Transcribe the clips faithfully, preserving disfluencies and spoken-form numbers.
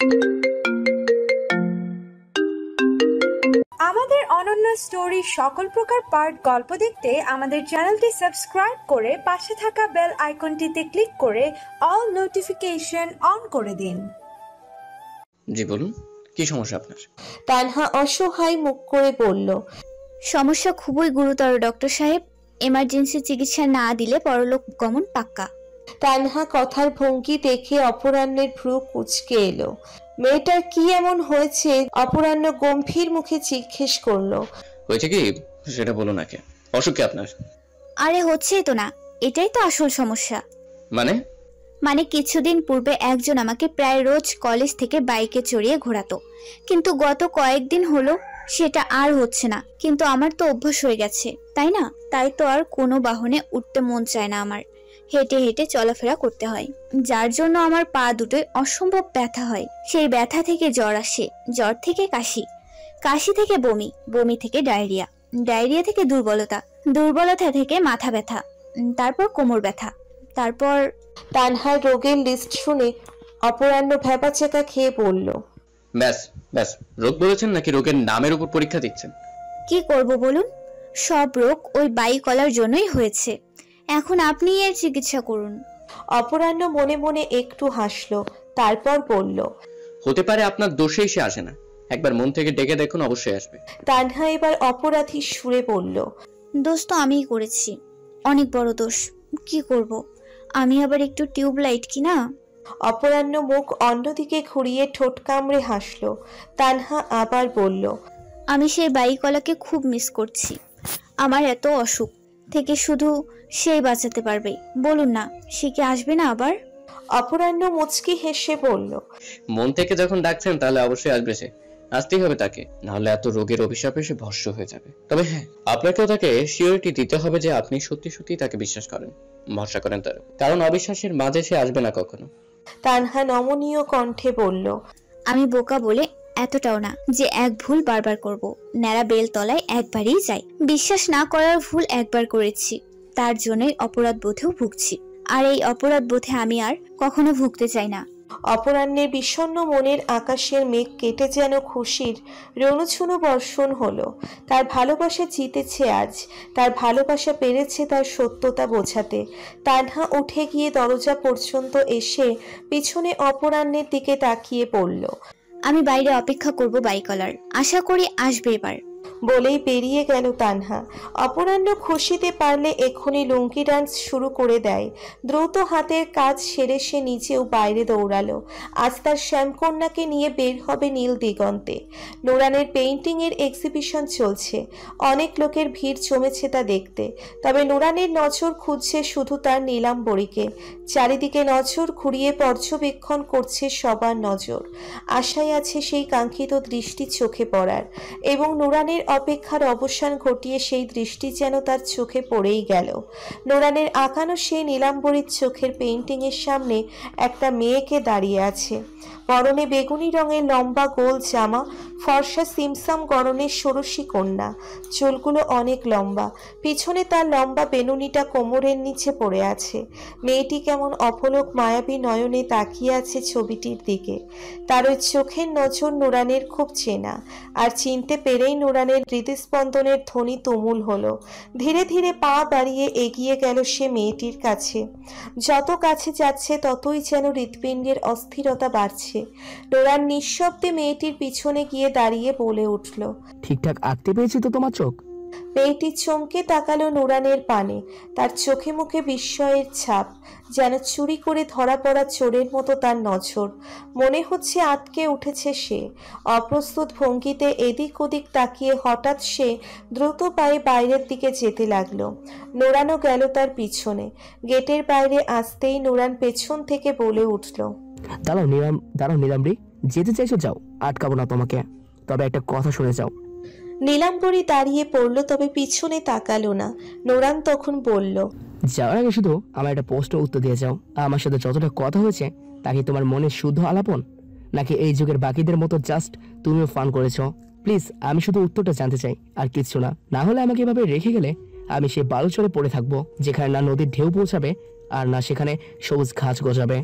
আমাদের অনন্য স্টোরি সকল প্রকার পার্ট গল্প দেখতে আমাদের চ্যানেলটি সাবস্ক্রাইব করে পাশে থাকা বেল আইকনটিতে ক্লিক করে অল নোটিফিকেশন অন করে দিন। জি বলুন, কি সমস্যা আপনার? তানহা অসহায় মুখ করে বলল, সমস্যা খুবই গুরুতর ডক্টর সাহেব, এমার্জেন্সি চিকিৎসা না দিলে পরলোক গমন পাক্কা। তানহা কথার ভঙ্গি দেখে অপরাহ্নের ভ্রু কুঁচকে এলো। মেয়েটার কি এমন হয়েছে? অপরাহ্ন গম্ভীর মুখে জিজ্ঞেস করলো, হয়েছে কি সেটা বলুন আগে। অসুখ কি আপনার? আরে হচ্ছেই তো না, এটাই তো আসল সমস্যা। মানে? মানে কিছুদিন পূর্বে একজন আমাকে প্রায় রোজ কলেজ থেকে বাইকে চড়িয়ে ঘোরাতো, কিন্তু গত কয়েকদিন হলো সেটা আর হচ্ছে না। কিন্তু আমার তো অভ্যাস হয়ে গেছে, তাই না? তাই তো আর কোনো বাহনে উঠতে মন চায় না আমার, হেঁটে হেঁটে চলাফেরা করতে হয়, যার জন্য আমার পা দুটোই অসম্ভব ব্যথা হয়। সেই ব্যথা থেকে জ্বর আসে, জ্বর থেকে কাশি, কাশি থেকে বমি, বমি থেকে ডায়রিয়া, ডায়রিয়া থেকে দুর্বলতা, দুর্বলতা থেকে মাথা ব্যথা, তারপর কোমর ব্যথা, তারপর। তানহার রোগের লিস্ট শুনে অপরাহ্ন ভ্যাবাচেকা খেয়ে বলল, ব্যাস ব্যাস, রোগ বলেছেন নাকি রোগের নামের উপর পরীক্ষা দিচ্ছেন? কি করব বলুন, সব রোগ ওই বাইকলার জন্যই হয়েছে, এখন আপনি এর চিকিৎসা করুন। অপরাহ্ন মনে মনে একটু হাসলো, তারপর বলল, হতে পারে আপনার দোষেই সে আসে না, একবার মন থেকে ডেকে দেখুন, অবশ্যই আসবে। তানহা এবার অপরাধী সুরে বলল, দোষ তো আমিই করেছি, অনেক বড় দোষ। কি করব, আমি আবার একটু টিউবলাইট কিনা। অপরাহ্ন মুখ অন্যদিকে ঘুরিয়ে ঠোঁট কামড়ে হাসলো। তানহা আবার বলল, আমি সেই বাইকলাকে খুব মিস করছি, আমার এত অসুখ থেকে শুধু সেই বাঁচাতে পারবে। বলুন না, সে কি আসবে না আবার? অপরাহ্ন মুচকি হেসে বলল, মন থেকে যখন ডাকছেন তাহলে অবশ্যই আসবে সে, আসতেই হবে তাকে, নাহলে এত রোগের অভিশাপে সে ভস্ম হয়ে যাবে। তবে হ্যাঁ, আপনাকেও তাকে সিওরিটি দিতে হবে যে আপনি সত্যি সত্যি তাকে বিশ্বাস করেন, ভরসা করেন তার, কারণ অবিশ্বাসের মাঝে সে আসবে না কখনো। তানহা নমনীয় কণ্ঠে বলল, আমি বোকা বলে এতটাও না যে এক ভুল বারবার করব। ন্যাড়া বেল তলায় একবারই যাই, বিশ্বাস না করার ভুল একবার করেছি, তার জন্যই অপরাধ বোধেও ভুগছি, আর এই অপরাধ বোধে আমি আর কখনো ভুগতে চাই না। অপরাহ্নের বিষণ্ণ মনের আকাশের মেঘ কেটে যেন খুশির রণছুনো বর্ষণ হলো। তার ভালোবাসা জিতেছে আজ, তার ভালোবাসা পেরেছে তার সত্যতা বোঝাতে। তানহা উঠে গিয়ে দরজা পর্যন্ত এসে পিছনে অপরাহ্নের দিকে তাকিয়ে পড়ল। আমি বাইরে অপেক্ষা করব বাইকলার, আশা করি আসবে এবার, বলেই বেরিয়ে গেল তানহা। অপরাহ্ন খুশিতে পারলে এক্ষুনি লুঙ্গি ডান্স শুরু করে দেয়। দ্রুত হাতের কাজ সেরে সে নিচেও বাইরে দৌড়ালো। আজ তার শ্যামকন্যাকে নিয়ে বের হবে নীল দিগন্তে। নোরানের পেইন্টিং এর এক্সিবিশন চলছে, অনেক লোকের ভিড় জমেছে তা দেখতে। তবে নোরানের নজর খুঁজছে শুধু তার নীলাম্বরীকে। চারিদিকে নজর ঘুরিয়ে পর্যবেক্ষণ করছে সবার নজর, আশায় আছে সেই কাঙ্ক্ষিত দৃষ্টি চোখে পড়ার, এবং নোরানের অপেক্ষার অবসান ঘটিয়ে সেই দৃষ্টি যেন তার চোখে পড়েই গেল। নোরানের আঁকানো সেই নীলাম্বরীর চোখের পেইন্টিং এর সামনে একটা মেয়েকে দাঁড়িয়ে আছে, পরনে বেগুনি রঙের লম্বা গোল জামা, ফর্সা সিমসাম গড়নের ষোড়শী কন্যা, চুলগুলো অনেক লম্বা, পিছনে তার লম্বা বেনুনিটা কোমরের নিচে পড়ে আছে। মেয়েটি কেমন অপলক মায়াবী নয়নে তাকিয়ে আছে ছবিটির দিকে। তার ওই চোখের নজর নোরানের খুব চেনা, আর চিনতে পেরেই নোরানের হৃদস্পন্দনের ধ্বনি তুমুল হলো। ধীরে ধীরে পা বাড়িয়ে এগিয়ে গেল সে মেয়েটির কাছে। যত কাছে যাচ্ছে ততই যেন হৃৎপিণ্ডের অস্থিরতা বাড়ছে। নোরান নিঃশব্দে মেয়েটির পিছনে গিয়ে দাঁড়িয়ে বলে উঠল, ঠিকঠাক আঁকতে পেরেছি তো তোমার চোখ? মেয়েটি চমকে তাকালো নোরানের পানে, তার চোখে মুখে বিস্ময়ের ছাপ, যেন চুরি করে ধরা পড়া চোরের মতো তার নজর। মনে হচ্ছে আটকে উঠেছে সে। অপ্রস্তুত ভঙ্গিতে এদিক ওদিক তাকিয়ে হঠাৎ সে দ্রুত পায়ে বাইরের দিকে যেতে লাগলো। নোরানও গেল তার পিছনে। গেটের বাইরে আসতেই নোরান পেছন থেকে বলে উঠল, দাঁড়াও নিলাম দাঁড়াও নিলামরি, যেতে চাইছো যাও, আটকাবো না তোমাকে, তবে একটা কথা শুনে যাও। নীলাম্বরী দাঁড়িয়ে পড়ল, তবে পিছনে তাকালো না। নোরান তখন বলল, যাওয়ার আগে শুধু আমার একটা প্রশ্নের উত্তর দিয়ে যাও। আমার সাথে যতটা কথা হয়েছে তা কি তোমার মনে শুদ্ধ আলাপন, নাকি এই যুগের বাকিদের মতো জাস্ট তুমিও ফান করেছো? প্লিজ, আমি শুধু উত্তরটা জানতে চাই, আর কিচ্ছু না। না হলে আমাকে এভাবে রেখে গেলে আমি সেই বালুচরে পড়ে থাকবো, যেখানে না নদীর ঢেউ পৌঁছাবে আর না সেখানে সবুজ ঘাস গজাবে।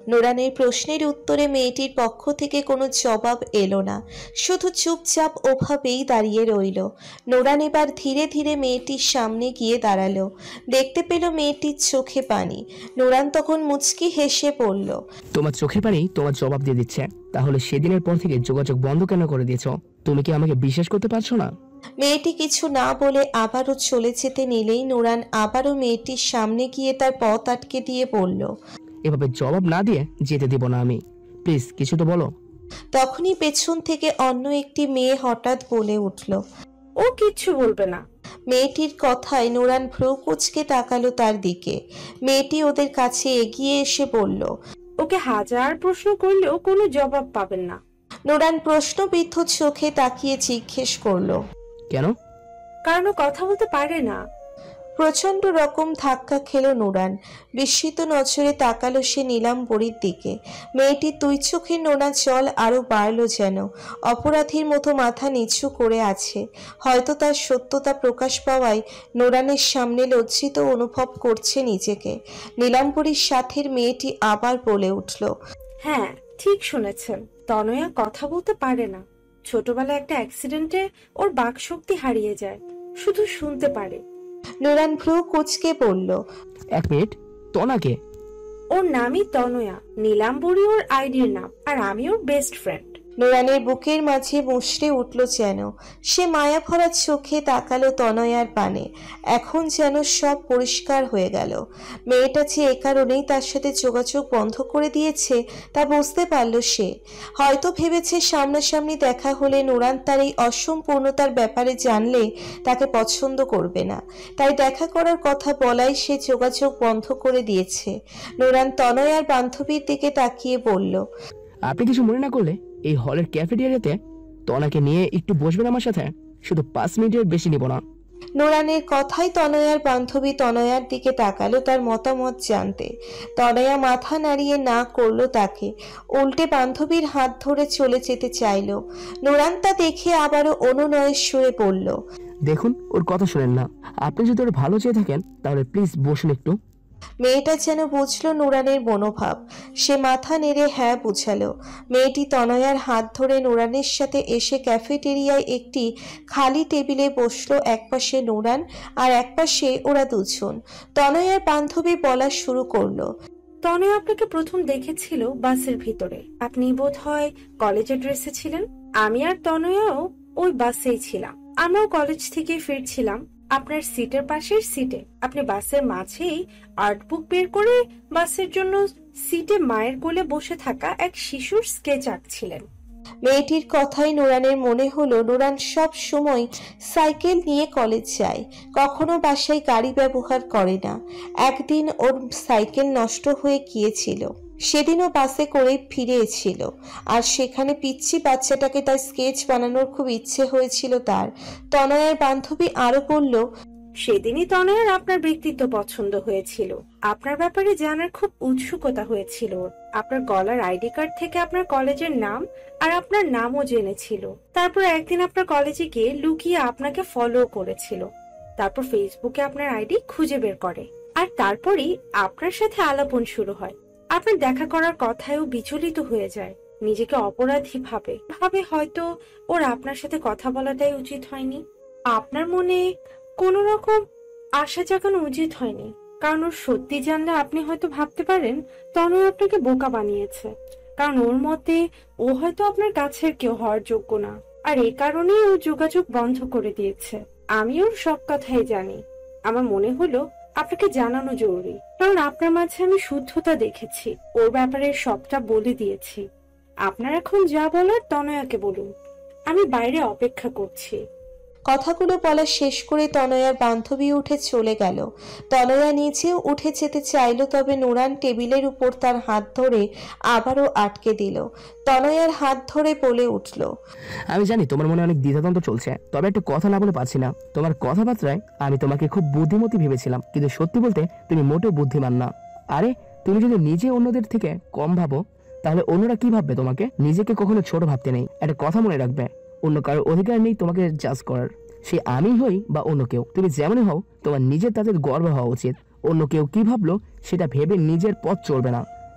নোরানের প্রশ্নের উত্তরে মেয়েটির পক্ষ থেকে কোনো জবাব এলো না, শুধু চুপচাপ ওভাবেই দাঁড়িয়ে রইল। নোরান এবার ধীরে ধীরে মেয়েটির সামনে গিয়ে দাঁড়ালো। দেখতে পেল মেয়েটির চোখে পানি। নোরান তখন মুচকি হেসে পড়ল, তোমার চোখের পানি তোমার জবাব দিয়ে দিচ্ছে। তাহলে সেদিনের পর থেকে যোগাযোগ বন্ধ কেন করে দিয়েছ? তুমি কি আমাকে বিশ্বাস করতে পারছো না? মেয়েটি কিছু না বলে আবারও চলে যেতে নিলেই নোরান আবারও মেয়েটির সামনে গিয়ে তার পথ আটকে দিয়ে বলল, এভাবে জবাব না দিয়ে যেতে দিব না আমি। প্লিজ কিছু তো বলো। তখনই পেছন থেকে অন্য একটি মেয়ে হঠাৎ বলে উঠল। ও কিচ্ছু বলবে না। মেয়েটির কথায় নোরান ভ্রু কুঁচকে তাকালো তার দিকে। মেয়েটি ওদের কাছে এগিয়ে এসে বলল, ওকে হাজার প্রশ্ন করলেও কোনো জবাব পাবেন না। নোরান প্রশ্নবিদ্ধ চোখে তাকিয়ে জিজ্ঞেস করলো, কেন? কারণ ও কথা বলতে পারে না। প্রচন্ড রকম ধাক্কা খেলো নোরান। বিস্মিত নজরে তাকালো সে নীলাম্বরীর দিকে। মেয়েটির দুই চোখের নোনা জল আরো বাড়লো, যেন অপরাধীর মতো মাথা নিচু করে আছে। হয়তো তার সত্যতা প্রকাশ পাওয়ায় নোরানের সামনে লজ্জিত অনুভব করছে নিজেকে। নীলাম্বরীর সাথের মেয়েটি আবার বলে উঠল, হ্যাঁ ঠিক শুনেছেন, তনয়া কথা বলতে পারে না। ছোটবেলায় একটা অ্যাক্সিডেন্টে ওর বাকশক্তি হারিয়ে যায়, শুধু শুনতে পারে। নোরান ভ্রু কুঁচকে বলল, এক মিনিট, তনাকে? ওর নামই তনয়া, নীলাম্বরী ওর আইডির নাম, আর আমি ওর বেস্ট ফ্রেন্ড। নোরানের বুকের মাঝে মুষড়ে উঠল যেন। সে মায়া ভরা চোখে তাকালো তনয়ার পানে। এখন যেন সব পরিষ্কার হয়ে গেল। মেয়েটা যে এ কারণেই তার সাথে যোগাযোগ বন্ধ করে দিয়েছে তা বুঝতে পারল সে। হয়তো ভেবেছে সামনাসামনি দেখা হলে নোরান তার এই অসম্পূর্ণতার ব্যাপারে জানলে তাকে পছন্দ করবে না, তাই দেখা করার কথা বলাই সে যোগাযোগ বন্ধ করে দিয়েছে। নোরান তনয়ার বান্ধবীর দিকে তাকিয়ে বলল, আপনি কিছু মনে না করলে এই হলের ক্যাফেটেরিয়াতে তনাকে নিয়ে একটু বসবেন আমার সাথে? শুধু পাঁচ মিনিটের বেশি নিব না। নোরানের কথাই তনয়ার বান্ধবী তনয়ার দিকে তাকালো তার মতামত জানতে। তনয়া মাথা নাড়িয়ে না করলো তাকে, উল্টে বান্ধবীর হাত ধরে চলে যেতে চাইলো। নোরান তা দেখে আবারও অনুনয়ের সুরে পড়ল, দেখুন, ওর কথা শুনেন না। আপনি যদি ওর ভালো চেয়ে থাকেন তাহলে প্লিজ বসুন একটু। মেয়েটা যেন বুঝলো নোরানের মনোভাব। সে মাথা নেড়ে হ্যাঁ বুঝালো। মেয়েটি তনয়ার হাত ধরে নোরানের সাথে এসে ক্যাফেটেরিয়ায় একটি খালি টেবিলে বসলো। একপাশে নোরান আর একপাশে ওরা দুজন। তনয়ার বান্ধবী বলা শুরু করলো, তনয়া আপনাকে প্রথম দেখেছিল বাসের ভিতরে। আপনি বোধহয় কলেজের ড্রেসে ছিলেন। আমি আর তনয়াও ওই বাসেই ছিলাম। আমরাও কলেজ থেকে ফিরছিলাম আপনার সিটের পাশের সিটে। আপনি বাসের মাঝেই আর্ট বুক বের করে বাসের জন্য সিটে মায়ের কোলে বসে থাকা এক শিশুর স্কেচ আঁকছিলেন। মেয়েটির কথাই নোরানের মনে হলো নোরান সব সময় সাইকেল নিয়ে কলেজ যায়, কখনো বাসায় গাড়ি ব্যবহার করে না। একদিন ওর সাইকেল নষ্ট হয়ে গিয়েছিল, সেদিনও বাসে করে ফিরেছিল। আর সেখানে পিচ্চি বাচ্চাটাকে তার স্কেচ বানানোর খুব ইচ্ছে হয়েছিল তার। তনয়ার বান্ধবী আরো বলল, সেদিনই তনয়ার আপনার ব্যক্তিত্ব পছন্দ হয়েছিল। আপনার ব্যাপারে জানার খুব উৎসুকতা হয়েছিল। আপনার গলার আইডি কার্ড থেকে আপনার কলেজের নাম আর আপনার নামও জেনেছিল। তারপর একদিন আপনার কলেজে গিয়ে লুকিয়ে আপনাকে ফলো করেছিল। তারপর ফেসবুকে আপনার আইডি খুঁজে বের করে, আর তারপরই আপনার সাথে আলাপন শুরু হয়। আপনার দেখা করার কথায়ও বিচলিত হয়ে যায়, নিজেকে অপরাধী ভাবে ভাবে হয়তো ওর আপনার সাথে কথা বলাটাই উচিত হয়নি। আপনার মনে কোন রকম আশা জাগানো উচিত হয়নি, কারণ ওর সত্যি জানলে আপনি হয়তো ভাবতে পারেন তনয় আপনাকে বোকা বানিয়েছে, কারণ ওর মতে ও হয়তো আপনার কাছের কেউ হওয়ার যোগ্য না, আর এই কারণেই ও যোগাযোগ বন্ধ করে দিয়েছে। আমি ওর সব কথাই জানি। আমার মনে হলো আপনাকে জানানো জরুরি, কারণ আপনার মাঝে আমি শুদ্ধতা দেখেছি। ওর ব্যাপারে সবটা বলে দিয়েছি। আপনার এখন যা বলার তনয়াকে বলুন, আমি বাইরে অপেক্ষা করছি। কথাগুলো বলা শেষ করে তনয়ার বান্ধবী উঠে চলে গেল। তনয়া নিচেও উঠে যেতে চাইল, তবে নোরান টেবিলের উপর তার হাত ধরে আবারও আটকে দিল। তনয়ার হাত ধরে বলে উঠল, আমি জানি তোমার মনে অনেক দ্বিধাদ্বন্দ্ব চলছে, তবে একটা কথা না বলে পাচ্ছি না। তোমার কথাবার্তায় আমি তোমাকে খুব বুদ্ধিমতী ভেবেছিলাম, কিন্তু সত্যি বলতে তুমি মোটেও বুদ্ধিমান না। আরে তুমি যদি নিজে অন্যদের থেকে কম ভাবো তাহলে অন্যরা কি ভাববে তোমাকে? নিজেকে কখনো ছোট ভাবতে নেই। একটা কথা মনে রাখবে, অন্য কারোর অধিকার নেই তোমাকে জাজ করার। সে আমি হই বা অন্য কেউ, তুমি যেমনই হও তোমার নিজের তাদের গর্ব হওয়া উচিত। অন্য কেউ কি ভাবলো সেটা ভেবে নিজের পথ চলবে না।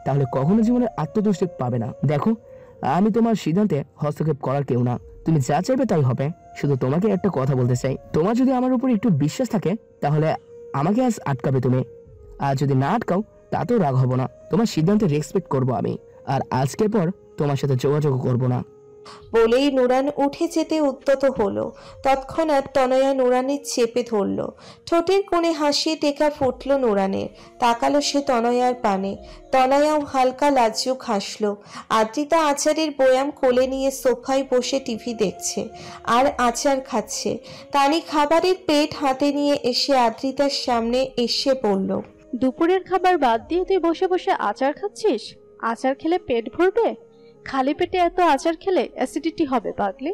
তাহলে কখনো জীবনে আত্মতুষ্টি পাবে না। দেখো, আমি তোমার সিদ্ধান্তে হস্তক্ষেপ করার কেউ না, তুমি যা চাইবে তাই হবে। শুধু তোমাকে একটা কথা বলতে চাই, তোমার যদি আমার উপর একটু বিশ্বাস থাকে তাহলে আমাকে আজ আটকাবে তুমি, আর যদি না আটকাও তাতেও রাগ হব না। তোমার সিদ্ধান্তে রেসপেক্ট করব আমি, আর আজকের পর তোমার সাথে যোগাযোগ করব না। বলেই নুরান উঠে যেতে উদ্যত হলো। তৎক্ষণাৎ তনয়া নুরানের চেপে ধরল। ঠোঁটের কোণে হাসি টেকা ফুটল নুরানের। তাকালো সে তনয়ার পানে। তনয়াও হালকা লাজ্জুক হাসল। আদ্রিতা আচারের বয়াম কোলে নিয়ে সোফায় বসে টিভি দেখছে আর আচার খাচ্ছে। তানি খাবারের প্লেট হাতে নিয়ে এসে আদ্রিতার সামনে এসে বলল, দুপুরের খাবার বাদ দিয়ে তুই বসে বসে আচার খাচ্ছিস? আচার খেলে পেট ভরবে? খালি পেটে এত আচার খেলে অ্যাসিডিটি হবে পাগলি।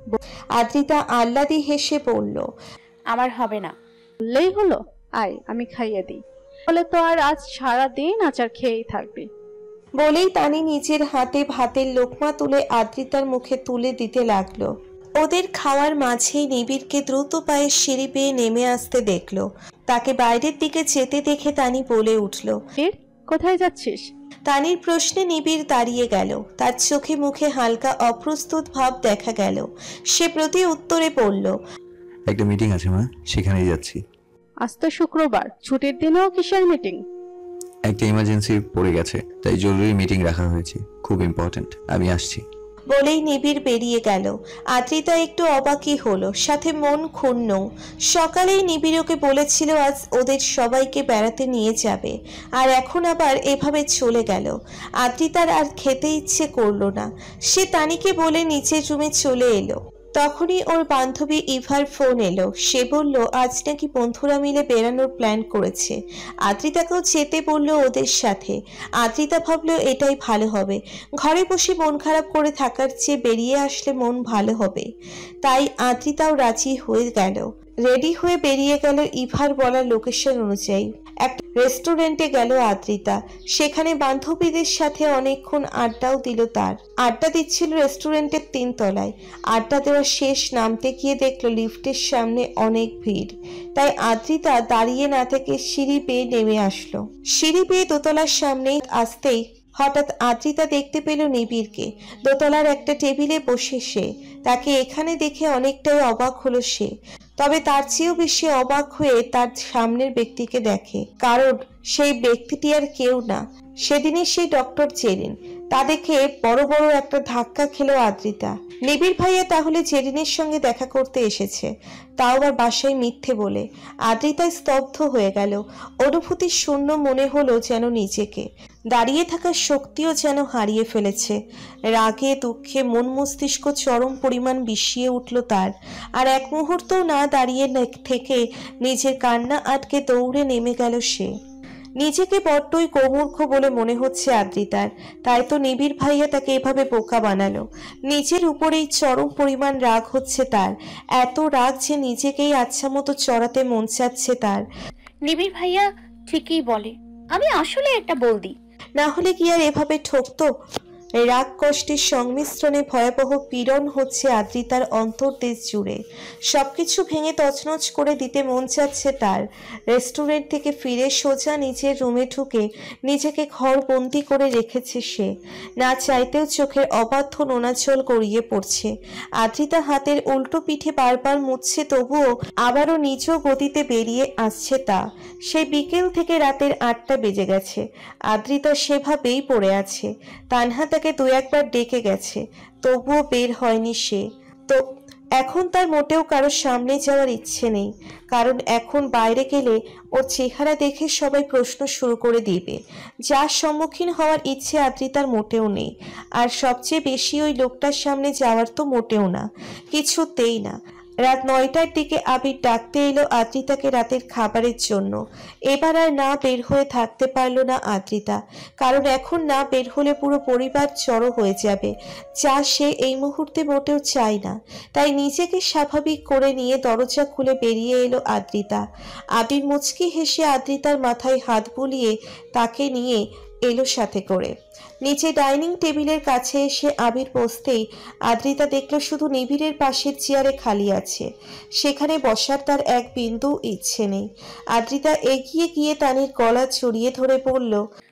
আদ্রিতা আহ্লাদি হেসে বলল, আমার হবে না। বললেই হলো, আয় আমি খাইয়ে দিই। বলে তো আর আজ সারা দিন আচার খেয়েই থাকবি। বলেই তানি নিজের হাতে ভাতের লোকমা তুলে আদ্রিতার মুখে তুলে দিতে লাগলো। ওদের খাওয়ার মাঝেই নিবিড়কে দ্রুত পায়ে সিঁড়ি বেয়ে নেমে আসতে দেখলো। তাকে বাইরের দিকে যেতে দেখে তানি বলে উঠল, কোথায় যাচ্ছিস? তানির প্রশ্নে নিবিড় দাঁড়িয়ে গেল। তার চোখে মুখে হালকা অপ্রস্তুত ভাব দেখা গেল। সে প্রতি উত্তরে পড়ল, একটা মিটিং আছে মা, সেখানেই যাচ্ছি। আজ তো শুক্রবার, ছুটির দিনেও কিসের মিটিং? একটা ইমার্জেন্সি পড়ে গেছে, তাই জরুরি মিটিং রাখা হয়েছে, খুব ইম্পর্টেন্ট, আমি আসছি। বলেই নিবিড় বেরিয়ে গেল। আদ্রিতা একটু অবাকই হলো, সাথে মন ক্ষুণ্ণ। সকালেই নিবিড় ওকে বলেছিল আজ ওদের সবাইকে বেড়াতে নিয়ে যাবে, আর এখন আবার এভাবে চলে গেল। আদ্রিতার আর খেতে ইচ্ছে করলো না। সে তানিকে বলে নিচের রুমে চলে এলো। তখনই ওর বান্ধবী ইভার ফোন এলো। সে বলল আজ নাকি বন্ধুরা মিলে বেড়ানোর প্ল্যান করেছে। আদ্রিতাকেও যেতে বলল ওদের সাথে। আদ্রিতা ভাবলো এটাই ভালো হবে, ঘরে বসে মন খারাপ করে থাকার চেয়ে বেরিয়ে আসলে মন ভালো হবে। তাই আদ্রিতাও রাজি হয়ে গেল। রেডি হয়ে বেরিয়ে গেল ইভার বলা লোকেশন অনুযায়ী। একটা রেস্টুরেন্টে গেল আদ্রিতা। সেখানে বান্ধবীদের সাথে অনেকক্ষণ আড্ডাও দিল তার। আড্ডা দিচ্ছিল রেস্টুরেন্টের তিন তলায়। আড্ডা দেওয়া শেষ, নামতে গিয়ে দেখলো লিফটের সামনে অনেক ভিড়। তাই আদ্রিতা দাঁড়িয়ে না থেকে সিঁড়ি বেয়ে নেমে আসলো। সিঁড়ি বেয়ে দোতলার সামনে আসতেই হঠাৎ আদ্রিতা দেখতে পেল নিবিড়কে। দোতলার একটা টেবিলে বসে সে। তাকে এখানে দেখে অনেকটাই অবাক হলো সে। তবে তার চেয়েও বেশি অবাক হয়ে তার সামনের ব্যক্তিকে দেখে, কারণ সেই ব্যক্তিটি আর কেউ না, সেদিনই সেই ডক্টর জেরিন। তা দেখে বড় বড় একটা ধাক্কা খেলো আদ্রিতা। নিবিড় ভাইয়া তাহলে জেরিনের সঙ্গে দেখা করতে এসেছে, তাও আবার বাসায় মিথ্যে বলে। আদ্রিতা স্তব্ধ হয়ে গেল। অনুভূতি শূন্য মনে হলো যেন নিজেকে। দাঁড়িয়ে থাকার শক্তিও যেন হারিয়ে ফেলেছে। রাগে দুঃখে মন মস্তিষ্ক চরম পরিমাণ বিষিয়ে উঠল তার। আর এক মুহূর্তও না দাঁড়িয়ে থেকে নিজের কান্না আটকে দৌড়ে নেমে গেল সে। নিজেকে বড্ডই গোমূর্খ বলে মনে হচ্ছে আদ্রিতার। তাই তো নিবিড় ভাইয়া তাকে এভাবে বোকা বানালো। নিজের উপরেই চরম পরিমাণ রাগ হচ্ছে তার। এত রাগ যে নিজেকেই আচ্ছা মতো চড়াতে মন চাচ্ছে তার। নিবিড় ভাইয়া ঠিকই বলে, আমি আসলে একটা বলদি। না হলে কি আর এভাবে ঠকতো? রাগ কষ্টের সংমিশ্রণে ভয়াবহ পীড়ন হচ্ছে আদ্রিতার অন্তর্দেশ জুড়ে। সবকিছু ভেঙে তছনছ করে দিতে মন চাচ্ছে তার। রেস্টুরেন্ট থেকে ফিরে সোজা নিজের রুমে ঢুকে নিজেকে ঘরবন্দি করে রেখেছে সে। না চাইতেও চোখের অবাধ্য নোনাজল গড়িয়ে পড়ছে। আদ্রিতা হাতের উল্টো পিঠে বারবার মুছছে, তবুও আবারও নিজ গতিতে বেরিয়ে আসছে তা। সে বিকেল থেকে রাতের আটটা বেজে গেছে। আদ্রিতা সেভাবেই পড়ে আছে। তানহা তাকে দু একবার ডেকে গেছে, তবুও বের হয়নি সে। তো এখন তার মোটেও কারোর সামনে যাওয়ার ইচ্ছে নেই, কারণ এখন বাইরে গেলে ওর চেহারা দেখে সবাই প্রশ্ন শুরু করে দিবে। যার সম্মুখীন হওয়ার ইচ্ছে আদ্রিতার মোটেও নেই। আর সবচেয়ে বেশি ওই লোকটার সামনে যাওয়ার তো মোটেও না, কিছুতেই না। রাত নয়টার দিকে আবির ডাকতে এলো আদ্রিতাকে রাতের খাবারের জন্য। এবার আর না বের হয়ে থাকতে পারলো না আদ্রিতা, কারণ এখন না বের হলে পুরো পরিবার জড়ো হয়ে যাবে, যা সে এই মুহূর্তে মোটেও চায় না। তাই নিজেকে স্বাভাবিক করে নিয়ে দরজা খুলে বেরিয়ে এলো আদ্রিতা। আবির মুচকি হেসে আদ্রিতার মাথায় হাত বুলিয়ে তাকে নিয়ে এলো সাথে করে। নিচে ডাইনিং টেবিলের কাছে এসে আবির বসতেই আদ্রিতা দেখলো শুধু নিবিড়ের পাশের চেয়ারে খালি আছে। সেখানে বসার তার এক বিন্দু ইচ্ছে নেই। আদ্রিতা এগিয়ে গিয়ে তানির গলা জড়িয়ে ধরে বলল,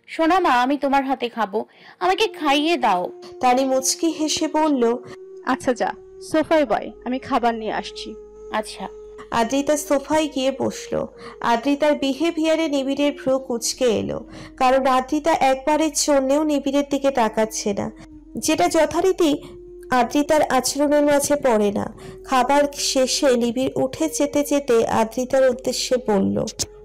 শোনো মা, আমি তোমার হাতে খাবো, আমাকে খাইয়ে দাও। তানি মুচকি হেসে বলল, আচ্ছা যা, সোফায় বয়, আমি খাবার নিয়ে আসছি। আচ্ছা। আদ্রিতা সোফায় গিয়ে বসলো। আদ্রিতার বিহেভিয়ারে নিবিড়ের ভ্রু কুঁচকে এলো, কারণ আদ্রিতা একবারের জন্যেও নিবিড়ের দিকে তাকাচ্ছে না, যেটা যথারীতি আদ্রিতার আচরণের মাঝে পড়ে না। খাবার শেষে নিবিড় উঠে যেতে যেতে আদ্রিতার উদ্দেশ্যে বলল,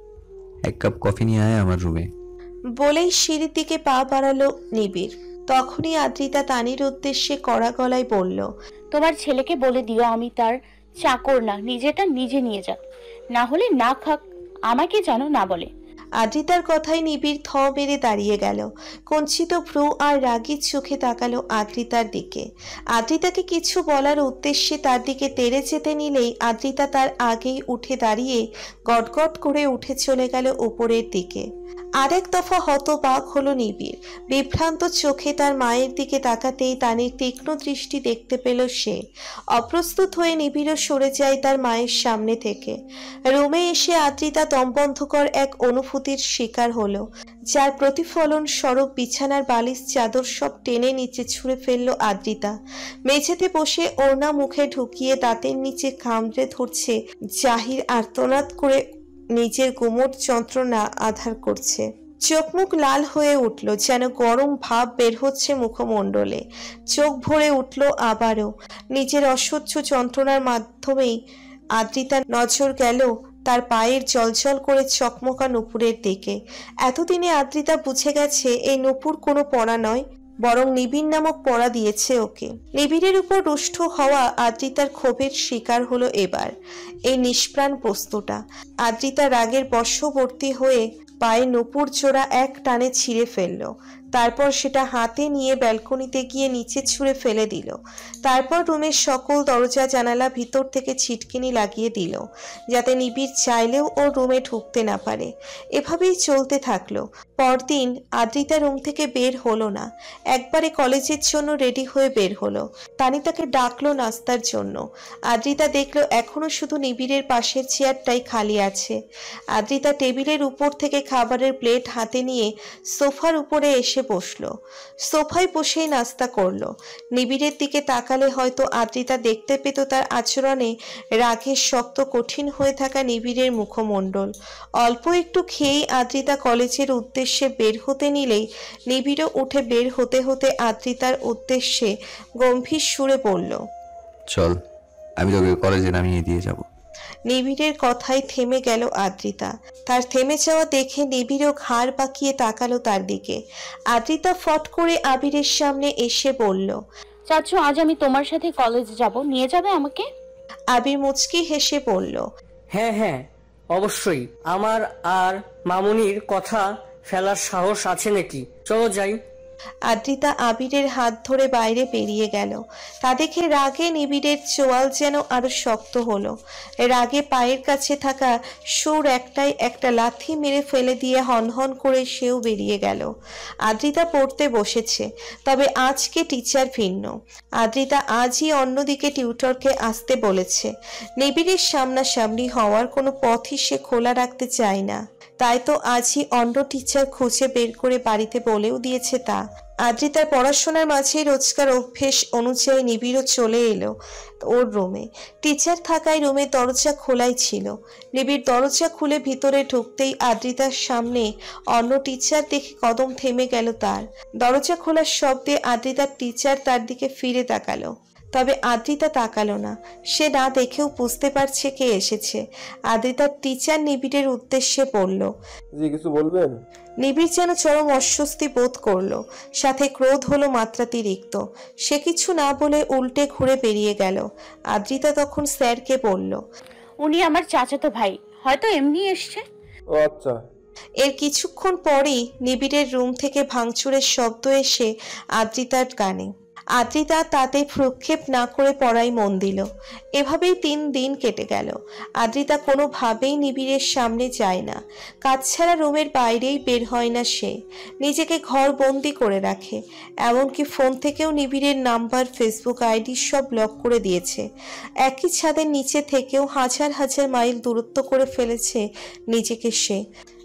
এক কাপ কফি নিয়ে আয় আমার রুমে। বলেই সিঁড়ির দিকে পা বাড়ালো নিবিড়। তখনই আদ্রিতা তানির উদ্দেশ্যে কড়া গলায় বলল, তোমার ছেলেকে বলে দিও আমি তার চাকর না, নিজেটা নিজে নিয়ে যাক, না হলে না খাক, আমাকে যেন না বলে। আদ্রিতার কথায় নিবিড় থ মেরে দাঁড়িয়ে গেল। কঞ্চিত ভ্রু আর রাগীর চোখে তাকালো আদ্রিতার দিকে। আদ্রিতাকে কিছু বলার উদ্দেশ্যে তার দিকে তেড়ে যেতে নিলেই আদ্রিতা তার আগেই উঠে দাঁড়িয়ে গটগট করে উঠে চলে গেল উপরের দিকে। আরেক দফা হতবাক হলো নিবিড়। বিভ্রান্ত চোখে তার মায়ের দিকে তাকাতেই তানির তীক্ষ্ণ দৃষ্টি দেখতে পেল সে। অপ্রস্তুত হয়ে নিবিড়ও সরে যায় তার মায়ের সামনে থেকে। রুমে এসে আদ্রিতা দমবন্ধকর এক অনুভূতির শিকার হলো, যার প্রতিফলন স্বরূপ বিছানার বালিশ চাদর সব টেনে নিচে ছুঁড়ে ফেললো আদ্রিতা। মেঝেতে বসে ওড়না মুখে ঢুকিয়ে দাঁতের নিচে কামড়ে ধরছে জাহির আর্তনাদ করে নিজের গুমোট যন্ত্রণা আধার করছে। চোখ মুখ লাল হয়ে উঠল, যেন গরম ভাব বের হচ্ছে মুখমণ্ডলে। চোখ ভরে উঠল আবারও। নিজের অসহ্য যন্ত্রণার মাধ্যমেই আদ্রিতার নজর গেল তার পায়ের জলজল করে চকমকা নুপুরের দিকে। এতদিনে আদ্রিতা বুঝে গেছে এই নুপুর কোনো পড়া নয়, বরং নিবিড় নামক পড়া দিয়েছে ওকে। নিবিড়ের উপর রুষ্ট হওয়া আদ্রিতার ক্ষোভের শিকার হলো এবার এই নিষ্প্রাণ বস্তুটা। আদ্রিতা রাগের বশবর্তী হয়ে পায়ে নুপুর জোড়া এক টানে ছিঁড়ে ফেলল। তারপর সেটা হাতে নিয়ে ব্যালকনিতে গিয়ে নিচে ছুঁড়ে ফেলে দিল। তারপর রুমের সকল দরজা জানালা ভিতর থেকে ছিটকিনি লাগিয়ে দিল, যাতে নিবিড় চাইলেও ও রুমে ঢুকতে না পারে। এভাবেই চলতে থাকলো। পরদিন আদ্রিতা রুম থেকে বের হলো না। একবারে কলেজের জন্য রেডি হয়ে বের হলো। তানি তাকে ডাকলো নাস্তার জন্য। আদ্রিতা দেখলো এখনো শুধু নিবিড়ের পাশের চেয়ারটাই খালি আছে। আদ্রিতা টেবিলের উপর থেকে খাবারের প্লেট হাতে নিয়ে সোফার উপরে এসে বসলো। সোফায় বসেই নাস্তা করলো। নিবিড়ের দিকে তাকালে হয়তো আদ্রিতা দেখতে পেত তার আচরণে রাগের শক্ত কঠিন হয়ে থাকা নিবিড়ের মুখমণ্ডল। অল্প একটু খেয়েই আদ্রিতা কলেজের উদ্দেশ্যে বের হতে নিলেই নিবিড়ও উঠে বের হতে হতে আদ্রিতার উদ্দেশ্যে গম্ভীর সুরে বলল, চল, আমি তোকে কলেজে নামিয়ে দিয়ে যাব। নিবিড়ের কথায় থেমে গেল আদ্রিতা। তার থেমে যাওয়া দেখে নিবিড়ও ঘাড় বাঁকিয়ে তাকালো তার দিকে। আদ্রিতা ফট করে আবিরের সামনে এসে বলল, চাচু, আজ আমি তোমার সাথে কলেজে যাব, নিয়ে যাবে আমাকে? আবির মুচকি হেসে বলল, হ্যাঁ হ্যাঁ অবশ্যই, আমার আর মামুনির কথা ফেলার সাহস আছে নাকি? চলো যাই। আদ্রিতা আবিরের হাত ধরে বাইরে বেরিয়ে গেল। তা দেখে রাগে নিবিড়ের চোয়াল যেন আরো শক্ত হলো। রাগে পায়ের কাছে থাকা সুর একটাই একটা লাথি মেরে ফেলে দিয়ে হনহন করে সেও বেরিয়ে গেল। আদ্রিতা পড়তে বসেছে, তবে আজকে টিচার ভিন্ন। আদ্রিতা আজই অন্যদিকে টিউটরকে আসতে বলেছে। নিবিড়ের সামনাসামনি হওয়ার কোনো পথই সে খোলা রাখতে চায় না। তাই তো আজই অন্য টিচার খুঁজে বের করে বাড়িতে বলেও দিয়েছে তা। আদ্রিতার পড়াশোনার মাঝে রোজকার অভ্যেস অনুযায়ী নিবিড়ও চলে এলো ওর রুমে। টিচার থাকায় রুমের দরজা খোলাই ছিল। নিবিড় দরজা খুলে ভিতরে ঢুকতেই আদ্রিতার সামনে অন্য টিচার দেখে কদম থেমে গেল তার। দরজা খোলার শব্দে আদ্রিতার টিচার তার দিকে ফিরে তাকালো, তবে আদ্রিতা তাকালো না। সে না দেখেও বুঝতে পারছে কে এসেছে। আদ্রিতার টিচার নিবিড়ের উদ্দেশ্যে বলল, জি কিছু বলবেন? নিবিড় যেন চরম অস্বস্তি বোধ করলো, সাথে ক্রোধ হলো মাত্রাতিরিক্ত। সে কিছু না বলে উল্টে ঘুরে বেরিয়ে গেল। আদ্রিতা তখন স্যারকে বলল, উনি আমার চাচাতো ভাই, হয়তো এমনি এসছে। ও আচ্ছা। এর কিছুক্ষণ পরেই নিবিড়ের রুম থেকে ভাঙচুরের শব্দ এসে আদ্রিতার কানে। আদ্রিতা তাতে ভ্রুক্ষেপ না করে পড়ায় মন দিল। এভাবেই তিন দিন কেটে গেল। আদ্রিতা কোনোভাবেই নিবিড়ের সামনে যায় না। কাজ ছাড়া রুমের বাইরেই বের হয় না সে। নিজেকে ঘর বন্দি করে রাখে। এমনকি ফোন থেকেও নিবিড়ের নাম্বার, ফেসবুক আইডি সব ব্লক করে দিয়েছে। একই ছাদের নিচে থেকেও হাজার হাজার মাইল দূরত্ব করে ফেলেছে নিজেকে সে।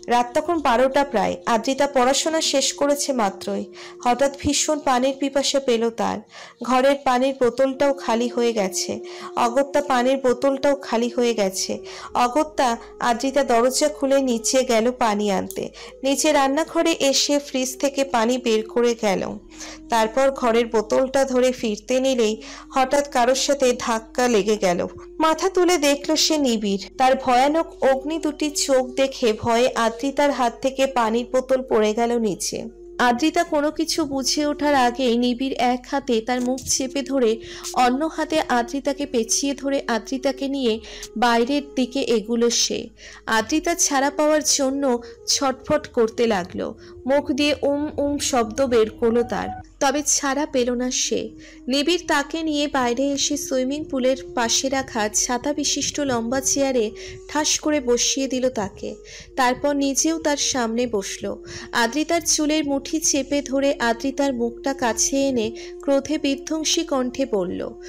রাত তখন বারোটা প্রায়। আদ্রিতা পড়াশোনা শেষ করেছে মাত্রই। হঠাৎ ভীষণ পানির পিপাসা পেল তার। ঘরের পানির বোতলটাও খালি হয়ে গেছে। অগত্যা পানির বোতলটাও খালি হয়ে গেছে। অগত্যা আদ্রিতা দরজা খুলে নিচে গেল পানি আনতে। নিচে রান্নাঘরে এসে ফ্রিজ থেকে পানি বের করে গেল। তারপর ঘরের বোতলটা ধরে ফিরতে নিলেই হঠাৎ কারোর সাথে ধাক্কা লেগে গেল। মাথা তুলে দেখল সে নিবিড়। তার ভয়ানক অগ্নি দুটি চোখ দেখে ভয়ে আদ্রিতার হাত থেকে পানির বোতল পড়ে গেল নিচে। আদ্রিতা কোনো কিছু বুঝে ওঠার আগেই নিবিড় এক হাতে তার মুখ চেপে ধরে অন্য হাতে আদ্রিতাকে পেঁচিয়ে ধরে আদ্রিতাকে নিয়ে বাইরের দিকে এগুলো সে। আদ্রিতা ছাড়া পাওয়ার জন্য ছটফট করতে লাগলো। মুখ দিয়ে উম উম শব্দ বের করলো তার, তবে ছাড়া পেল না সে। নিবিড় তাকে নিয়ে বাইরে এসে সুইমিং পুলের পাশে রাখা ছাতা বিশিষ্ট লম্বা চেয়ারে ঠাস করে বসিয়ে দিল তাকে। তারপর নিজেও তার সামনে বসলো। আদ্রিতার চুলের মুঠি চেপে ধরে আদ্রিতার মুখটা কাছে এনে ক্রোধে বিধ্বংসী কণ্ঠে বলল,